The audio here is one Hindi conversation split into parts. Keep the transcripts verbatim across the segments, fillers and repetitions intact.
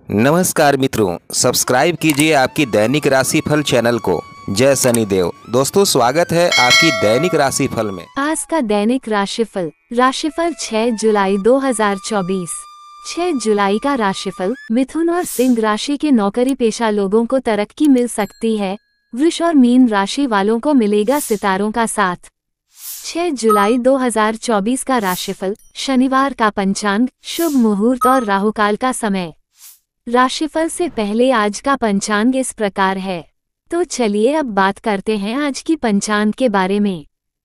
नमस्कार मित्रों, सब्सक्राइब कीजिए आपकी दैनिक राशिफल चैनल को। जय शनिदेव। दोस्तों, स्वागत है आपकी दैनिक राशिफल में। आज का दैनिक राशिफल राशिफल छह जुलाई दो हज़ार चौबीस। छह जुलाई का राशिफल। मिथुन और सिंह राशि के नौकरी पेशा लोगों को तरक्की मिल सकती है। वृष और मीन राशि वालों को मिलेगा सितारों का साथ। छह जुलाई दो हज़ार चौबीस का राशिफल। शनिवार का पंचांग, शुभ मुहूर्त और राहुकाल का समय। राशिफल से पहले आज का पंचांग इस प्रकार है, तो चलिए अब बात करते हैं आज की पंचांग के बारे में।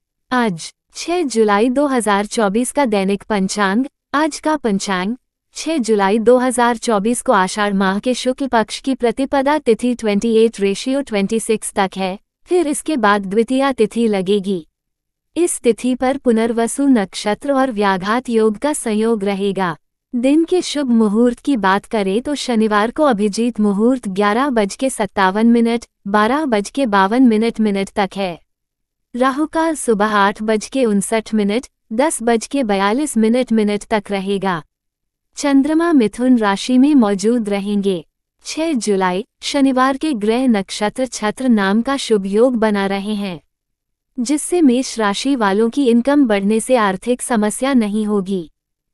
आज छह जुलाई दो हज़ार चौबीस का दैनिक पंचांग। आज का पंचांग छह जुलाई दो हज़ार चौबीस को आषाढ़ माह के शुक्ल पक्ष की प्रतिपदा तिथि अट्ठाईस रेशियो छब्बीस तक है। फिर इसके बाद द्वितीया तिथि लगेगी। इस तिथि पर पुनर्वसु नक्षत्र और व्याघात योग का संयोग रहेगा। दिन के शुभ मुहूर्त की बात करें तो शनिवार को अभिजीत मुहूर्त ग्यारह बज के सत्तावन मिनट बारह बज के बावन मिनट मिनट तक है। राहुकाल सुबह आठ बज के उनसठ मिनट दस बज के बयालीस मिनट मिनट तक रहेगा। चंद्रमा मिथुन राशि में मौजूद रहेंगे। छह जुलाई शनिवार के ग्रह नक्षत्र छत्र नाम का शुभ योग बना रहे हैं, जिससे मेष राशि वालों की इनकम बढ़ने से आर्थिक समस्या नहीं होगी।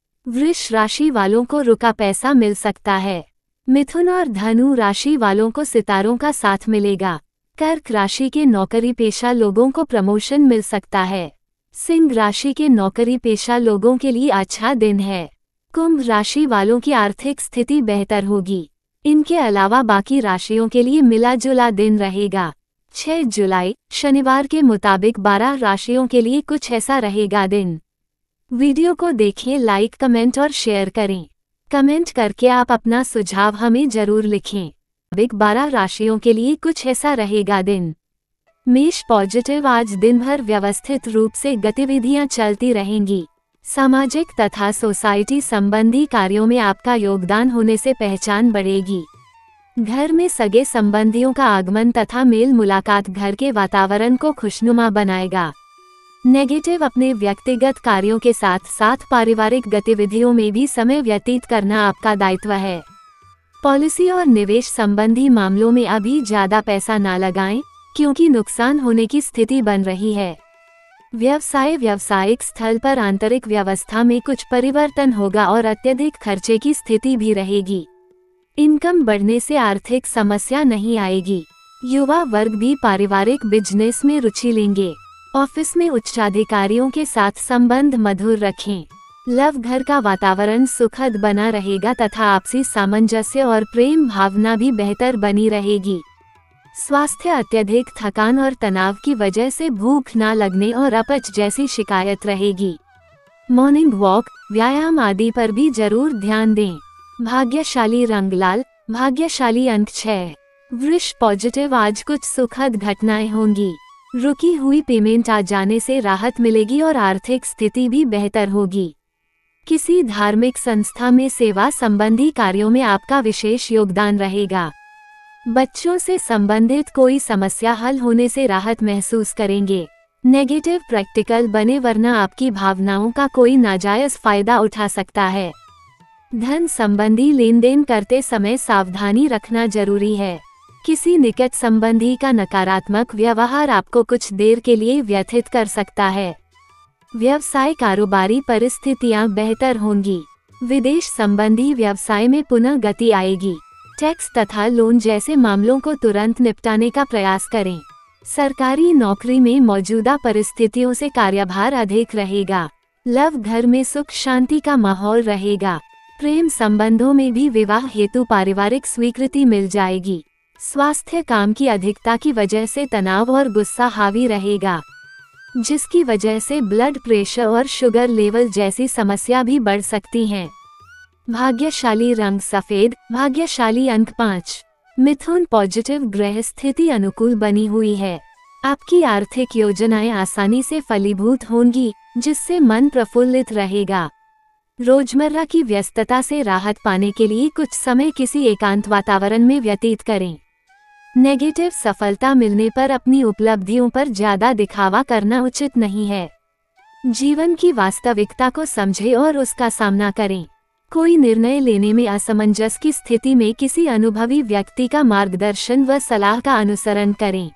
वृष राशि वालों को रुका पैसा मिल सकता है। मिथुन और धनु राशि वालों को सितारों का साथ मिलेगा। कर्क राशि के नौकरी पेशा लोगों को प्रमोशन मिल सकता है। सिंह राशि के नौकरी पेशा लोगों के लिए अच्छा दिन है। कुंभ राशि वालों की आर्थिक स्थिति बेहतर होगी। इनके अलावा बाकी राशियों के लिए मिला जुला दिन रहेगा। छह जुलाई शनिवार के मुताबिक बारह राशियों के लिए कुछ ऐसा रहेगा दिन। वीडियो को देखें, लाइक कमेंट और शेयर करें। कमेंट करके आप अपना सुझाव हमें जरूर लिखें। बिग बारह राशियों के लिए कुछ ऐसा रहेगा दिन। मेष पॉजिटिव। आज दिन भर व्यवस्थित रूप से गतिविधियां चलती रहेंगी। सामाजिक तथा सोसाइटी संबंधी कार्यों में आपका योगदान होने से पहचान बढ़ेगी। घर में सगे संबंधियों का आगमन तथा मेल मुलाकात घर के वातावरण को खुशनुमा बनाएगा। नेगेटिव। अपने व्यक्तिगत कार्यों के साथ साथ पारिवारिक गतिविधियों में भी समय व्यतीत करना आपका दायित्व है। पॉलिसी और निवेश संबंधी मामलों में अभी ज्यादा पैसा ना लगाएं, क्योंकि नुकसान होने की स्थिति बन रही है। व्यवसाय। व्यावसायिक स्थल पर आंतरिक व्यवस्था में कुछ परिवर्तन होगा और अत्यधिक खर्चे की स्थिति भी रहेगी। इनकम बढ़ने से आर्थिक समस्या नहीं आएगी। युवा वर्ग भी पारिवारिक बिजनेस में रुचि लेंगे। ऑफिस में उच्चाधिकारियों के साथ संबंध मधुर रखें। लव। घर का वातावरण सुखद बना रहेगा तथा आपसी सामंजस्य और प्रेम भावना भी बेहतर बनी रहेगी। स्वास्थ्य। अत्यधिक थकान और तनाव की वजह से भूख ना लगने और अपच जैसी शिकायत रहेगी। मॉर्निंग वॉक, व्यायाम आदि पर भी जरूर ध्यान दें। भाग्यशाली रंग लाल। भाग्यशाली अंक छह। वृष पॉजिटिव। आज कुछ सुखद घटनाएं होंगी। रुकी हुई पेमेंट आ जाने से राहत मिलेगी और आर्थिक स्थिति भी बेहतर होगी। किसी धार्मिक संस्था में सेवा संबंधी कार्यों में आपका विशेष योगदान रहेगा। बच्चों से संबंधित कोई समस्या हल होने से राहत महसूस करेंगे। नेगेटिव। प्रैक्टिकल बने वरना आपकी भावनाओं का कोई नाजायज फायदा उठा सकता है। धन संबंधी लेन देन करते समय सावधानी रखना जरूरी है। किसी निकट संबंधी का नकारात्मक व्यवहार आपको कुछ देर के लिए व्यथित कर सकता है। व्यवसाय। कारोबारी परिस्थितियां बेहतर होंगी। विदेश संबंधी व्यवसाय में पुनः गति आएगी। टैक्स तथा लोन जैसे मामलों को तुरंत निपटाने का प्रयास करें। सरकारी नौकरी में मौजूदा परिस्थितियों से कार्यभार अधिक रहेगा। लव। घर में सुख शांति का माहौल रहेगा। प्रेम संबंधों में भी विवाह हेतु पारिवारिक स्वीकृति मिल जाएगी। स्वास्थ्य। काम की अधिकता की वजह से तनाव और गुस्सा हावी रहेगा, जिसकी वजह से ब्लड प्रेशर और शुगर लेवल जैसी समस्या भी बढ़ सकती हैं। भाग्यशाली रंग सफेद। भाग्यशाली अंक पाँच। मिथुन पॉजिटिव। ग्रह स्थिति अनुकूल बनी हुई है। आपकी आर्थिक योजनाएं आसानी से फलीभूत होंगी, जिससे मन प्रफुल्लित रहेगा। रोजमर्रा की व्यस्तता से राहत पाने के लिए कुछ समय किसी एकांत वातावरण में व्यतीत करें। नेगेटिव। सफलता मिलने पर अपनी उपलब्धियों पर ज्यादा दिखावा करना उचित नहीं है। जीवन की वास्तविकता को समझें और उसका सामना करें। कोई निर्णय लेने में असमंजस की स्थिति में किसी अनुभवी व्यक्ति का मार्गदर्शन व सलाह का अनुसरण करें।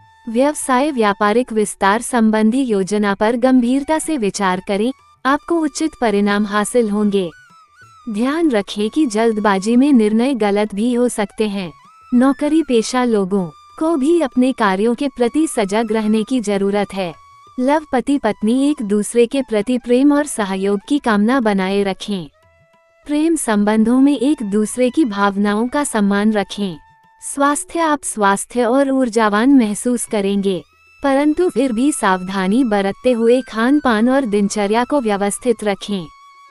व्यवसाय व्यापारिक विस्तार संबंधी योजना पर गंभीरता से विचार करें, आपको उचित परिणाम हासिल होंगे। ध्यान रखें कि जल्दबाजी में निर्णय गलत भी हो सकते हैं। नौकरी पेशा लोगों को भी अपने कार्यों के प्रति सजग रहने की जरूरत है। लव पति पत्नी एक दूसरे के प्रति प्रेम और सहयोग की कामना बनाए रखें। प्रेम संबंधों में एक दूसरे की भावनाओं का सम्मान रखें। स्वास्थ्य आप स्वास्थ्य और ऊर्जावान महसूस करेंगे, परंतु फिर भी सावधानी बरतते हुए खान पान और दिनचर्या को व्यवस्थित रखें।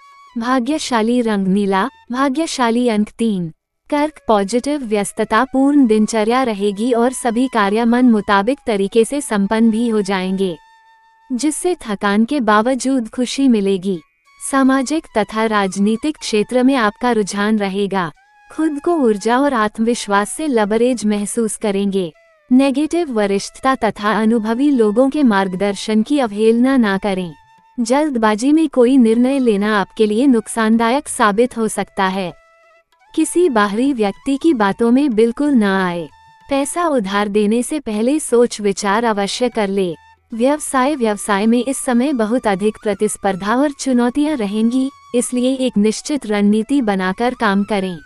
भाग्यशाली रंग नीला, भाग्यशाली अंक तीन। कर्क पॉजिटिव व्यस्तता पूर्ण दिनचर्या रहेगी और सभी कार्य मन मुताबिक तरीके से संपन्न भी हो जाएंगे, जिससे थकान के बावजूद खुशी मिलेगी। सामाजिक तथा राजनीतिक क्षेत्र में आपका रुझान रहेगा। खुद को ऊर्जा और आत्मविश्वास से लबरेज महसूस करेंगे। नेगेटिव वरिष्ठता तथा अनुभवी लोगों के मार्गदर्शन की अवहेलना ना करें। जल्दबाजी में कोई निर्णय लेना आपके लिए नुकसानदायक साबित हो सकता है। किसी बाहरी व्यक्ति की बातों में बिल्कुल ना आए। पैसा उधार देने से पहले सोच विचार अवश्य कर ले। व्यवसाय व्यवसाय में इस समय बहुत अधिक प्रतिस्पर्धा और चुनौतियां रहेंगी, इसलिए एक निश्चित रणनीति बनाकर काम करें।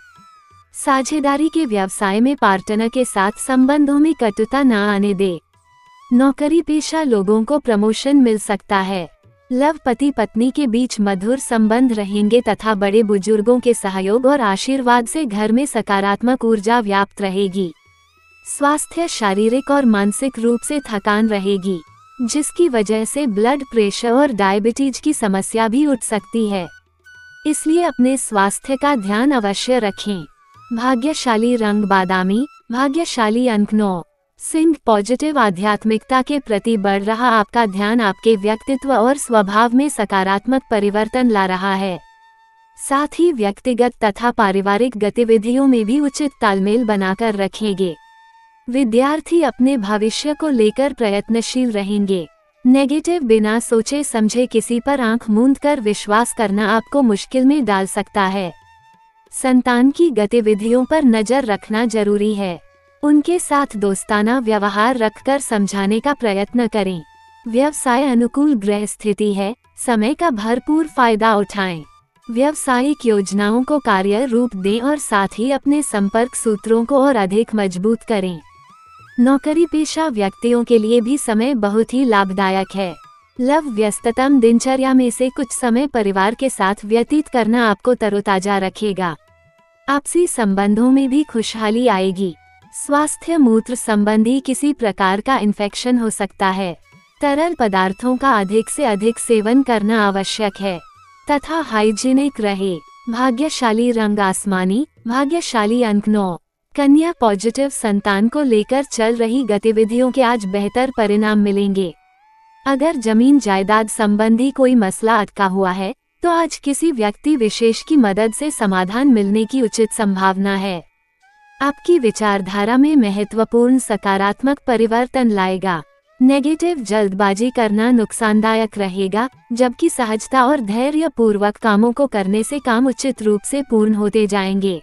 साझेदारी के व्यवसाय में पार्टनर के साथ संबंधों में कटुता न आने दे। नौकरी पेशा लोगों को प्रमोशन मिल सकता है। लव पति पत्नी के बीच मधुर संबंध रहेंगे तथा बड़े बुजुर्गों के सहयोग और आशीर्वाद से घर में सकारात्मक ऊर्जा व्याप्त रहेगी। स्वास्थ्य शारीरिक और मानसिक रूप से थकान रहेगी, जिसकी वजह से ब्लड प्रेशर और डायबिटीज की समस्या भी उठ सकती है, इसलिए अपने स्वास्थ्य का ध्यान अवश्य रखें। भाग्यशाली रंग बादामी, भाग्यशाली अंक नौ। सिंह पॉजिटिव आध्यात्मिकता के प्रति बढ़ रहा आपका ध्यान आपके व्यक्तित्व और स्वभाव में सकारात्मक परिवर्तन ला रहा है। साथ ही व्यक्तिगत तथा पारिवारिक गतिविधियों में भी उचित तालमेल बनाकर रखेंगे। विद्यार्थी अपने भविष्य को लेकर प्रयत्नशील रहेंगे। नेगेटिव बिना सोचे समझे किसी पर आंख मूंद कर विश्वास करना आपको मुश्किल में डाल सकता है। संतान की गतिविधियों पर नजर रखना जरूरी है। उनके साथ दोस्ताना व्यवहार रखकर समझाने का प्रयत्न करें। व्यवसाय अनुकूल ग्रह स्थिति है, समय का भरपूर फायदा उठाएं। व्यावसायिक योजनाओं को कार्य रूप दें और साथ ही अपने संपर्क सूत्रों को और अधिक मजबूत करें। नौकरी पेशा व्यक्तियों के लिए भी समय बहुत ही लाभदायक है। लव व्यस्ततम दिनचर्या में से कुछ समय परिवार के साथ व्यतीत करना आपको तरोताजा रखेगा। आपसी संबंधों में भी खुशहाली आएगी। स्वास्थ्य मूत्र संबंधी किसी प्रकार का इन्फेक्शन हो सकता है। तरल पदार्थों का अधिक से अधिक सेवन करना आवश्यक है तथा हाइजीनिक रहे। भाग्यशाली रंग आसमानी, भाग्यशाली अंक नौ। कन्या पॉजिटिव संतान को लेकर चल रही गतिविधियों के आज बेहतर परिणाम मिलेंगे। अगर जमीन जायदाद संबंधी कोई मसला अटका हुआ है तो आज किसी व्यक्ति विशेष की मदद से समाधान मिलने की उचित संभावना है। आपकी विचारधारा में महत्वपूर्ण सकारात्मक परिवर्तन लाएगा। नेगेटिव जल्दबाजी करना नुकसानदायक रहेगा, जबकि सहजता और धैर्य पूर्वक कामों को करने से काम उचित रूप से पूर्ण होते जाएंगे।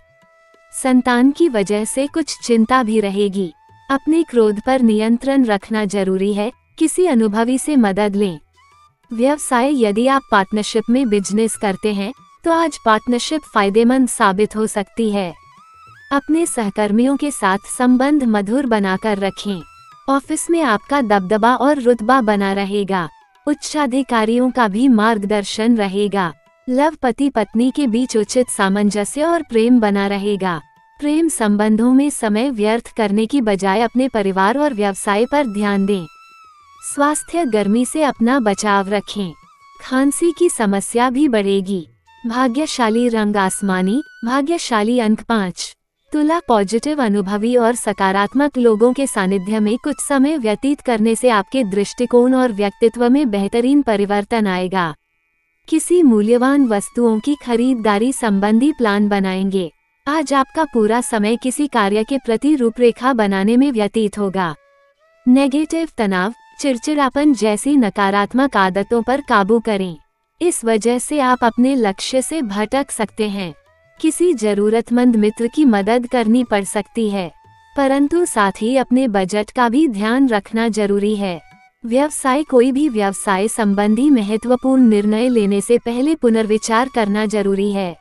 संतान की वजह से कुछ चिंता भी रहेगी। अपने क्रोध पर नियंत्रण रखना जरूरी है। किसी अनुभवी से मदद लें। व्यवसाय यदि आप पार्टनरशिप में बिजनेस करते हैं तो आज पार्टनरशिप फायदेमंद साबित हो सकती है। अपने सहकर्मियों के साथ संबंध मधुर बनाकर रखें। ऑफिस में आपका दबदबा और रुतबा बना रहेगा। उच्चाधिकारियों का भी मार्गदर्शन रहेगा। लव पति पत्नी के बीच उचित सामंजस्य और प्रेम बना रहेगा। प्रेम संबंधों में समय व्यर्थ करने की बजाय अपने परिवार और व्यवसाय पर ध्यान दें। स्वास्थ्य गर्मी से अपना बचाव रखें। खांसी की समस्या भी बढ़ेगी। भाग्यशाली रंग आसमानी, भाग्यशाली अंक पाँच। तुला पॉजिटिव अनुभवी और सकारात्मक लोगों के सानिध्य में कुछ समय व्यतीत करने से आपके दृष्टिकोण और व्यक्तित्व में बेहतरीन परिवर्तन आएगा। किसी मूल्यवान वस्तुओं की खरीदारी संबंधी प्लान बनाएंगे। आज आपका पूरा समय किसी कार्य के प्रति रूपरेखा बनाने में व्यतीत होगा। नेगेटिव तनाव, चिड़चिड़ापन जैसी नकारात्मक आदतों पर काबू करें। इस वजह से आप अपने लक्ष्य से भटक सकते हैं। किसी जरूरतमंद मित्र की मदद करनी पड़ सकती है, परंतु साथ ही अपने बजट का भी ध्यान रखना जरूरी है। व्यवसाय कोई भी व्यवसाय संबंधी महत्वपूर्ण निर्णय लेने से पहले पुनर्विचार करना जरूरी है।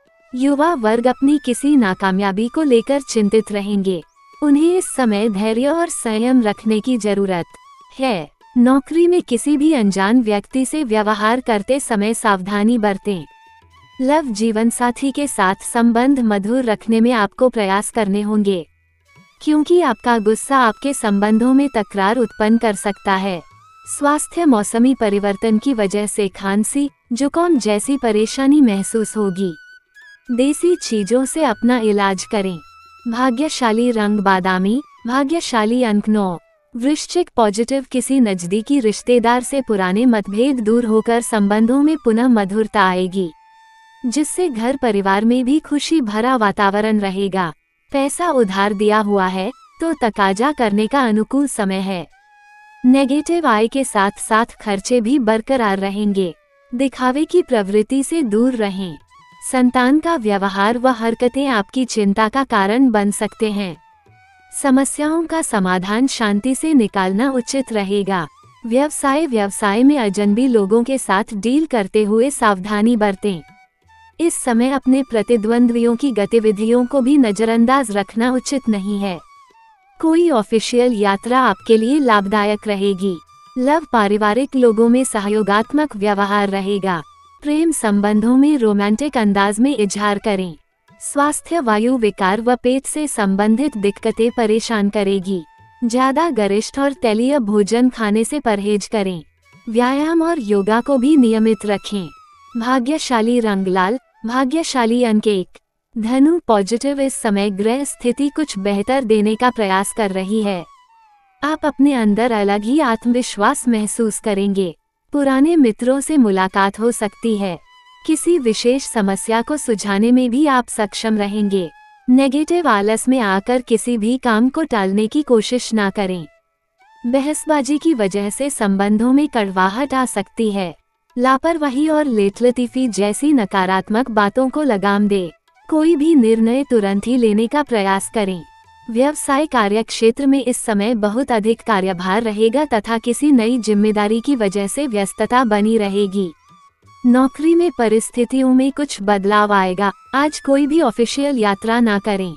युवा वर्ग अपनी किसी नाकामयाबी को लेकर चिंतित रहेंगे। उन्हें इस समय धैर्य और संयम रखने की जरूरत है। नौकरी में किसी भी अनजान व्यक्ति से व्यवहार करते समय सावधानी बरतें। लव जीवन साथी के साथ संबंध मधुर रखने में आपको प्रयास करने होंगे, क्योंकि आपका गुस्सा आपके संबंधों में तकरार उत्पन्न कर सकता है। स्वास्थ्य मौसमी परिवर्तन की वजह से खांसी, जुकाम जैसी परेशानी महसूस होगी। देसी चीजों से अपना इलाज करें। भाग्यशाली रंग बादामी, भाग्यशाली अंक नौ। वृश्चिक पॉजिटिव, किसी नजदीकी रिश्तेदार से पुराने मतभेद दूर होकर संबंधों में पुनः मधुरता आएगी, जिससे घर परिवार में भी खुशी भरा वातावरण रहेगा। पैसा उधार दिया हुआ है तो तकाजा करने का अनुकूल समय है। नेगेटिव आय के साथ साथ खर्चे भी बरकरार रहेंगे। दिखावे की प्रवृत्ति से दूर रहें। संतान का व्यवहार व हरकतें आपकी चिंता का कारण बन सकते हैं। समस्याओं का समाधान शांति से निकालना उचित रहेगा। व्यवसाय व्यवसाय में अजनबी लोगों के साथ डील करते हुए सावधानी बरतें। इस समय अपने प्रतिद्वंद्वियों की गतिविधियों को भी नजरअंदाज रखना उचित नहीं है। कोई ऑफिशियल यात्रा आपके लिए लाभदायक रहेगी। लव पारिवारिक लोगों में सहयोगात्मक व्यवहार रहेगा। प्रेम संबंधों में रोमांटिक अंदाज में इजहार करें। स्वास्थ्य वायु विकार व पेट से संबंधित दिक्कतें परेशान करेगी। ज्यादा गरिष्ठ और तैलीय भोजन खाने से परहेज करें। व्यायाम और योगा को भी नियमित रखें। भाग्यशाली रंग लाल, भाग्यशाली अंक एक। धनु पॉजिटिव, इस समय ग्रह स्थिति कुछ बेहतर देने का प्रयास कर रही है। आप अपने अंदर अलग ही आत्मविश्वास महसूस करेंगे। पुराने मित्रों से मुलाकात हो सकती है। किसी विशेष समस्या को सुलझाने में भी आप सक्षम रहेंगे। नेगेटिव आलस में आकर किसी भी काम को टालने की कोशिश ना करें। बहसबाजी की वजह से संबंधों में कड़वाहट आ सकती है। लापरवाही और लेटलतीफी जैसी नकारात्मक बातों को लगाम दे। कोई भी निर्णय तुरंत ही लेने का प्रयास करें। व्यवसाय कार्य क्षेत्र में इस समय बहुत अधिक कार्यभार रहेगा तथा किसी नई जिम्मेदारी की वजह से व्यस्तता बनी रहेगी। नौकरी में परिस्थितियों में कुछ बदलाव आएगा। आज कोई भी ऑफिशियल यात्रा ना करें।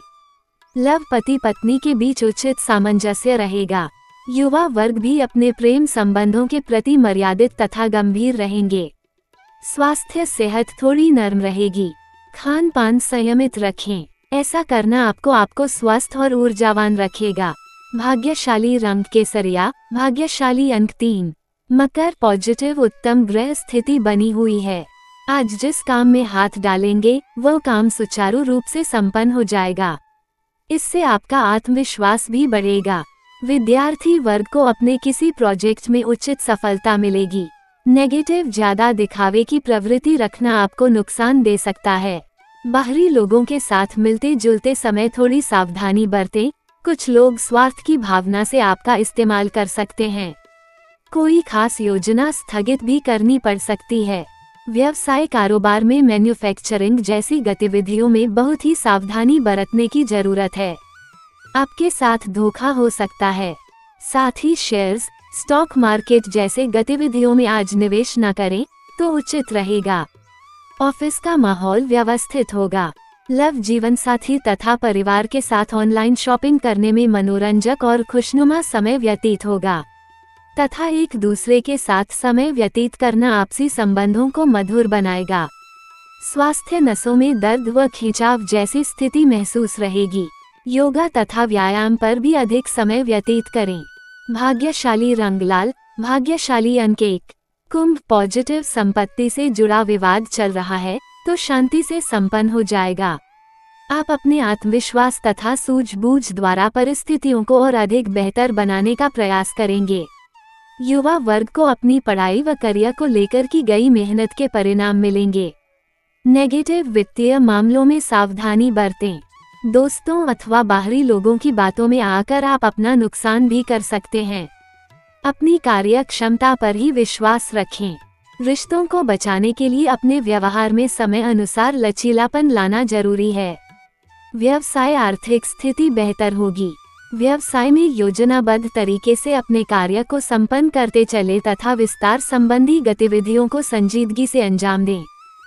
लव पति पत्नी के बीच उचित सामंजस्य रहेगा। युवा वर्ग भी अपने प्रेम संबंधों के प्रति मर्यादित तथा गंभीर रहेंगे। स्वास्थ्य सेहत थोड़ी नर्म रहेगी। खान पान संयमित रखें। ऐसा करना आपको आपको स्वस्थ और ऊर्जावान रखेगा। भाग्यशाली रंग केसरिया, भाग्यशाली अंक तीन। मकर पॉजिटिव, उत्तम ग्रह स्थिति बनी हुई है। आज जिस काम में हाथ डालेंगे वह काम सुचारू रूप से संपन्न हो जाएगा। इससे आपका आत्मविश्वास भी बढ़ेगा। विद्यार्थी वर्ग को अपने किसी प्रोजेक्ट में उचित सफलता मिलेगी। नेगेटिव ज्यादा दिखावे की प्रवृत्ति रखना आपको नुकसान दे सकता है। बाहरी लोगों के साथ मिलते जुलते समय थोड़ी सावधानी बरतें। कुछ लोग स्वार्थ की भावना से आपका इस्तेमाल कर सकते हैं। कोई खास योजना स्थगित भी करनी पड़ सकती है। व्यवसाय कारोबार में मैन्युफैक्चरिंग जैसी गतिविधियों में बहुत ही सावधानी बरतने की जरूरत है। आपके साथ धोखा हो सकता है। साथ ही शेयर्स, स्टॉक मार्केट जैसे गतिविधियों में आज निवेश न करें तो उचित रहेगा। ऑफिस का माहौल व्यवस्थित होगा। लव जीवन साथी तथा परिवार के साथ ऑनलाइन शॉपिंग करने में मनोरंजक और खुशनुमा समय व्यतीत होगा तथा एक दूसरे के साथ समय व्यतीत करना आपसी संबंधों को मधुर बनाएगा। स्वास्थ्य नसों में दर्द व खिंचाव जैसी स्थिति महसूस रहेगी। योगा तथा व्यायाम पर भी अधिक समय व्यतीत करें। भाग्यशाली रंग लाल, भाग्यशाली अंक एक। कुंभ पॉजिटिव, संपत्ति से जुड़ा विवाद चल रहा है तो शांति से संपन्न हो जाएगा। आप अपने आत्मविश्वास तथा सूझबूझ द्वारा परिस्थितियों को और अधिक बेहतर बनाने का प्रयास करेंगे। युवा वर्ग को अपनी पढ़ाई व करियर को लेकर की गई मेहनत के परिणाम मिलेंगे। नेगेटिव वित्तीय मामलों में सावधानी बरतें। दोस्तों अथवा बाहरी लोगों की बातों में आकर आप अपना नुकसान भी कर सकते हैं। अपनी कार्य क्षमता पर ही विश्वास रखें। रिश्तों को बचाने के लिए अपने व्यवहार में समय अनुसार लचीलापन लाना जरूरी है। व्यवसाय आर्थिक स्थिति बेहतर होगी। व्यवसाय में योजनाबद्ध तरीके से अपने कार्य को संपन्न करते चले तथा विस्तार संबंधी गतिविधियों को संजीदगी से अंजाम दें।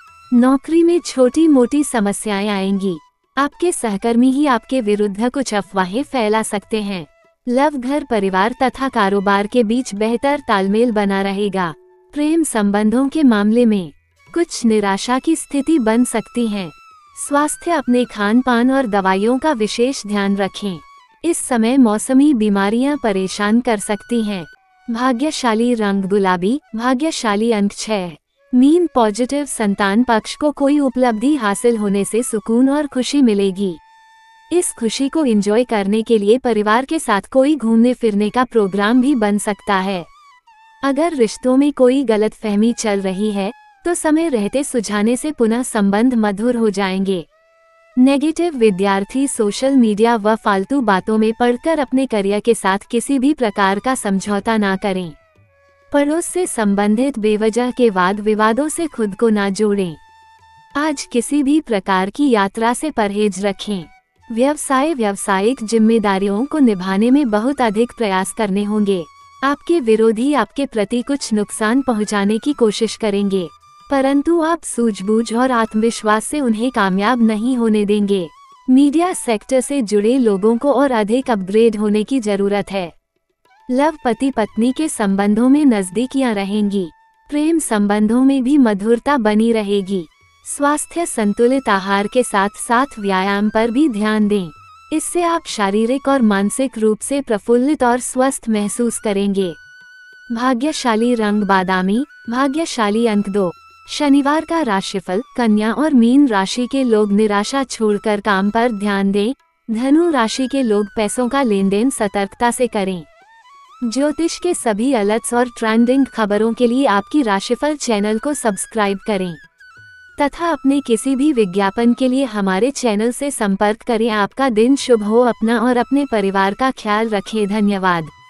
नौकरी में छोटी मोटी समस्याएं आएंगी। आपके सहकर्मी ही आपके विरुद्ध कुछ अफवाहें फैला सकते हैं। लव घर परिवार तथा कारोबार के बीच बेहतर तालमेल बना रहेगा। प्रेम संबंधों के मामले में कुछ निराशा की स्थिति बन सकती है। स्वास्थ्य अपने खान पान और दवाइयों का विशेष ध्यान रखें। इस समय मौसमी बीमारियां परेशान कर सकती हैं। भाग्यशाली रंग गुलाबी। भाग्यशाली अंक छह। मीन पॉजिटिव संतान पक्ष को कोई उपलब्धि हासिल होने से सुकून और खुशी मिलेगी। इस खुशी को एंजॉय करने के लिए परिवार के साथ कोई घूमने फिरने का प्रोग्राम भी बन सकता है। अगर रिश्तों में कोई गलतफहमी चल रही है तो समय रहते सुलझाने से पुनः संबंध मधुर हो जाएंगे। नेगेटिव विद्यार्थी सोशल मीडिया व फालतू बातों में पढ़कर अपने करियर के साथ किसी भी प्रकार का समझौता ना करें। पड़ोस से संबंधित बेवजह के वाद विवादों से खुद को ना जोड़ें। आज किसी भी प्रकार की यात्रा से परहेज रखें। व्यवसाय व्यावसायिक जिम्मेदारियों को निभाने में बहुत अधिक प्रयास करने होंगे। आपके विरोधी आपके प्रति कुछ नुकसान पहुंचाने की कोशिश करेंगे, परंतु आप सूझबूझ और आत्मविश्वास से उन्हें कामयाब नहीं होने देंगे। मीडिया सेक्टर से जुड़े लोगों को और अधिक अपग्रेड होने की जरूरत है। लव पति पत्नी के संबंधों में नजदीकियां रहेंगी। प्रेम संबंधों में भी मधुरता बनी रहेगी। स्वास्थ्य संतुलित आहार के साथ साथ व्यायाम पर भी ध्यान दें। इससे आप शारीरिक और मानसिक रूप से प्रफुल्लित और स्वस्थ महसूस करेंगे। भाग्यशाली रंग बादामी। भाग्यशाली अंक दो। शनिवार का राशिफल। कन्या और मीन राशि के लोग निराशा छोड़कर काम पर ध्यान दें। धनु राशि के लोग पैसों का लेन देन सतर्कता से करें। ज्योतिष के सभी अलर्ट्स और ट्रेंडिंग खबरों के लिए आपकी राशिफल चैनल को सब्सक्राइब करें तथा अपने किसी भी विज्ञापन के लिए हमारे चैनल से संपर्क करें। आपका दिन शुभ हो। अपना और अपने परिवार का ख्याल रखें। धन्यवाद।